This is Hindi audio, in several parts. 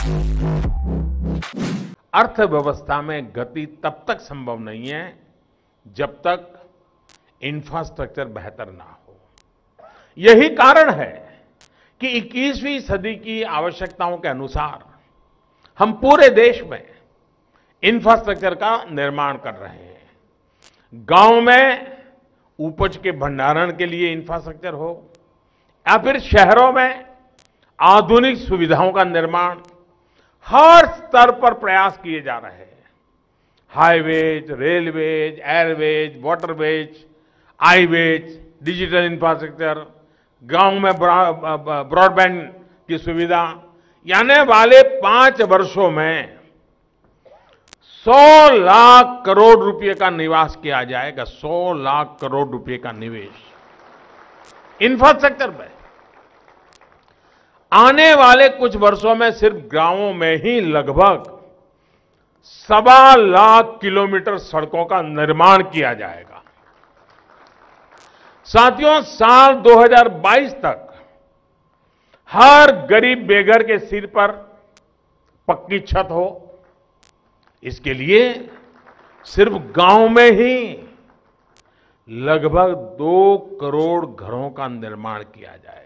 अर्थव्यवस्था में गति तब तक संभव नहीं है जब तक इंफ्रास्ट्रक्चर बेहतर ना हो। यही कारण है कि 21वीं सदी की आवश्यकताओं के अनुसार हम पूरे देश में इंफ्रास्ट्रक्चर का निर्माण कर रहे हैं। गांव में उपज के भंडारण के लिए इंफ्रास्ट्रक्चर हो या फिर शहरों में आधुनिक सुविधाओं का निर्माण, हर स्तर पर प्रयास किए जा रहे हैं। Highways, railways, airways, waterways, iways, digital infrastructure, गांव में ब्रॉडबैंड की सुविधा। आने वाले 5 वर्षों में 100 लाख करोड़ रुपए का निवेश किया जाएगा। 100 लाख करोड़ रुपए का निवेश इंफ्रास्ट्रक्चर में। आने वाले कुछ वर्षों में सिर्फ गांवों में ही लगभग 1.25 लाख किलोमीटर सड़कों का निर्माण किया जाएगा। साथियों, साल 2022 तक हर गरीब बेघर के सिर पर पक्की छत हो, इसके लिए सिर्फ गांव में ही लगभग 2 करोड़ घरों का निर्माण किया जाएगा।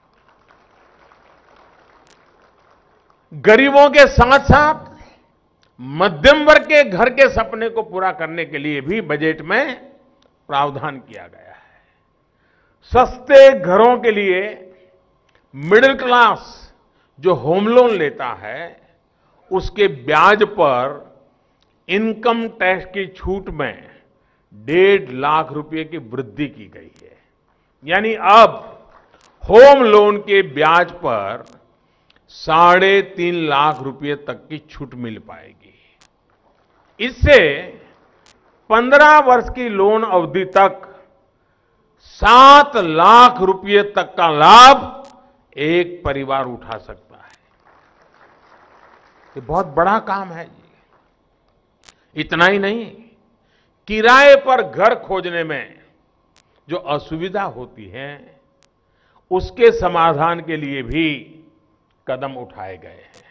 गरीबों के साथ साथ मध्यम वर्ग के घर के सपने को पूरा करने के लिए भी बजट में प्रावधान किया गया है। सस्ते घरों के लिए मिडिल क्लास जो होम लोन लेता है, उसके ब्याज पर इनकम टैक्स की छूट में 1.5 लाख रुपए की वृद्धि की गई है। यानी अब होम लोन के ब्याज पर 3.5 लाख रुपए तक की छूट मिल पाएगी। इससे 15 वर्ष की लोन अवधि तक 7 लाख रुपए तक का लाभ एक परिवार उठा सकता है। ये बहुत बड़ा काम है जी। इतना ही नहीं, किराए पर घर खोजने में जो असुविधा होती है, उसके समाधान के लिए भी कदम उठाए गए हैं।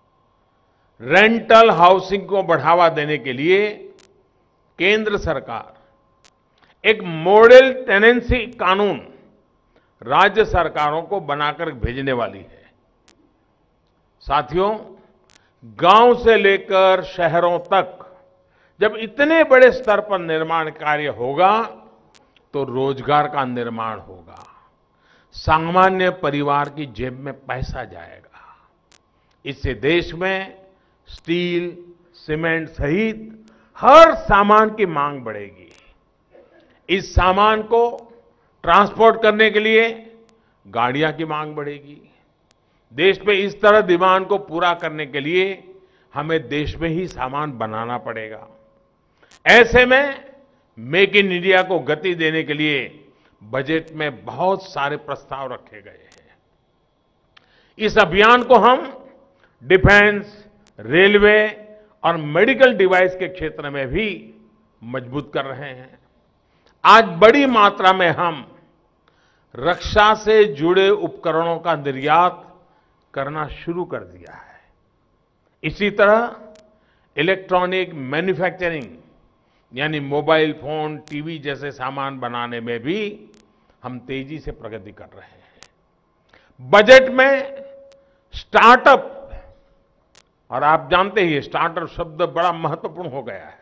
रेंटल हाउसिंग को बढ़ावा देने के लिए केंद्र सरकार एक मॉडल टेनेंसी कानून राज्य सरकारों को बनाकर भेजने वाली है। साथियों, गांव से लेकर शहरों तक जब इतने बड़े स्तर पर निर्माण कार्य होगा तो रोजगार का निर्माण होगा, सामान्य परिवार की जेब में पैसा जाएगा। इससे देश में स्टील, सीमेंट सहित हर सामान की मांग बढ़ेगी। इस सामान को ट्रांसपोर्ट करने के लिए गाड़ियां की मांग बढ़ेगी। देश में इस तरह डिमांड को पूरा करने के लिए हमें देश में ही सामान बनाना पड़ेगा। ऐसे में मेक इन इंडिया को गति देने के लिए बजट में बहुत सारे प्रस्ताव रखे गए हैं। इस अभियान को हम डिफेंस, रेलवे और मेडिकल डिवाइस के क्षेत्र में भी मजबूत कर रहे हैं। आज बड़ी मात्रा में हम रक्षा से जुड़े उपकरणों का निर्यात करना शुरू कर दिया है। इसी तरह इलेक्ट्रॉनिक मैन्युफैक्चरिंग यानी मोबाइल फोन, टीवी जैसे सामान बनाने में भी हम तेजी से प्रगति कर रहे हैं। बजट में स्टार्टअप, और आप जानते ही स्टार्टअप शब्द बड़ा महत्वपूर्ण हो गया है।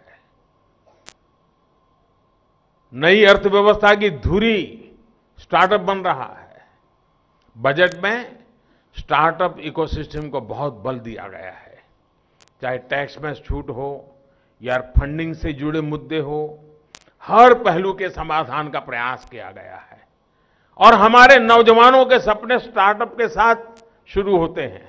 नई अर्थव्यवस्था की धुरी स्टार्टअप बन रहा है। बजट में स्टार्टअप इकोसिस्टम को बहुत बल दिया गया है। चाहे टैक्स में छूट हो या फंडिंग से जुड़े मुद्दे हो, हर पहलू के समाधान का प्रयास किया गया है। और हमारे नौजवानों के सपने स्टार्टअप के साथ शुरू होते हैं।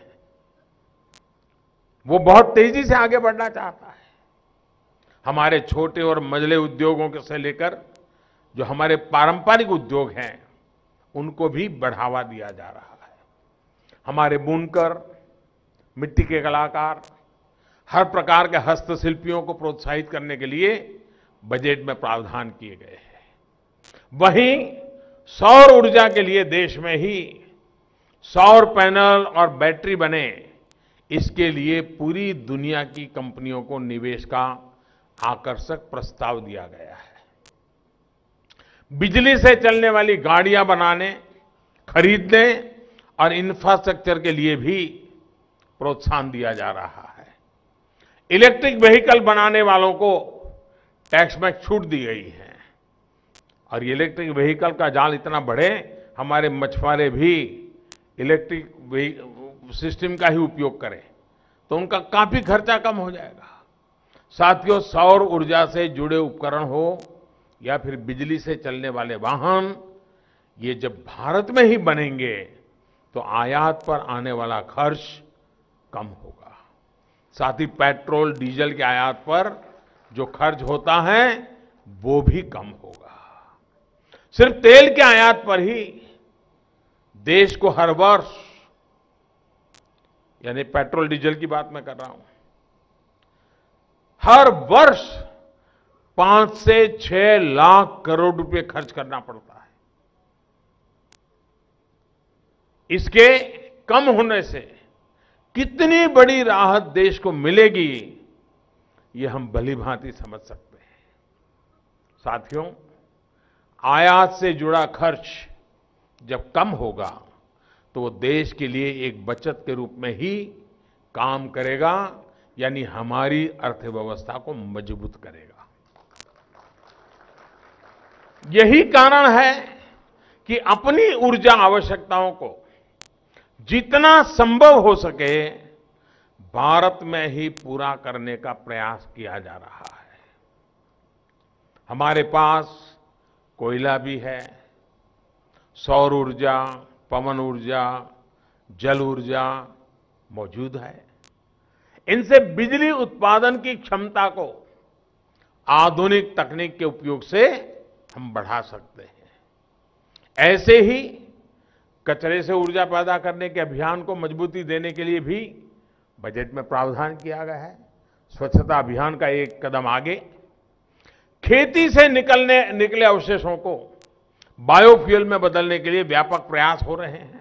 वो बहुत तेजी से आगे बढ़ना चाहता है। हमारे छोटे और मझले उद्योगों से लेकर जो हमारे पारंपरिक उद्योग हैं, उनको भी बढ़ावा दिया जा रहा है। हमारे बुनकर, मिट्टी के कलाकार, हर प्रकार के हस्तशिल्पियों को प्रोत्साहित करने के लिए बजट में प्रावधान किए गए हैं। वहीं सौर ऊर्जा के लिए देश में ही सौर पैनल और बैटरी बने इसके लिए पूरी दुनिया की कंपनियों को निवेश का आकर्षक प्रस्ताव दिया गया है। बिजली से चलने वाली गाड़ियां बनाने, खरीदने और इंफ्रास्ट्रक्चर के लिए भी प्रोत्साहन दिया जा रहा है। इलेक्ट्रिक व्हीकल बनाने वालों को टैक्स में छूट दी गई है और ये इलेक्ट्रिक व्हीकल का जाल इतना बढ़े, हमारे मछुआरे भी इलेक्ट्रिक सिस्टम का ही उपयोग करें तो उनका काफी खर्चा कम हो जाएगा। साथियों, सौर ऊर्जा से जुड़े उपकरण हो या फिर बिजली से चलने वाले वाहन, ये जब भारत में ही बनेंगे तो आयात पर आने वाला खर्च कम होगा। साथ ही पेट्रोल, डीजल के आयात पर जो खर्च होता है वो भी कम होगा। सिर्फ तेल के आयात पर ही देश को हर वर्ष, यानी पेट्रोल डीजल की बात मैं कर रहा हूं, हर वर्ष 5 से 6 लाख करोड़ रुपए खर्च करना पड़ता है। इसके कम होने से कितनी बड़ी राहत देश को मिलेगी, ये हम भलीभांति समझ सकते हैं। साथियों, आयात से जुड़ा खर्च जब कम होगा तो वो देश के लिए एक बचत के रूप में ही काम करेगा, यानी हमारी अर्थव्यवस्था को मजबूत करेगा। यही कारण है कि अपनी ऊर्जा आवश्यकताओं को जितना संभव हो सके भारत में ही पूरा करने का प्रयास किया जा रहा है। हमारे पास कोयला भी है, सौर ऊर्जा, पवन ऊर्जा, जल ऊर्जा मौजूद है। इनसे बिजली उत्पादन की क्षमता को आधुनिक तकनीक के उपयोग से हम बढ़ा सकते हैं। ऐसे ही कचरे से ऊर्जा पैदा करने के अभियान को मजबूती देने के लिए भी बजट में प्रावधान किया गया है। स्वच्छता अभियान का एक कदम आगे, खेती से निकले अवशेषों को बायोफ्यूल में बदलने के लिए व्यापक प्रयास हो रहे हैं।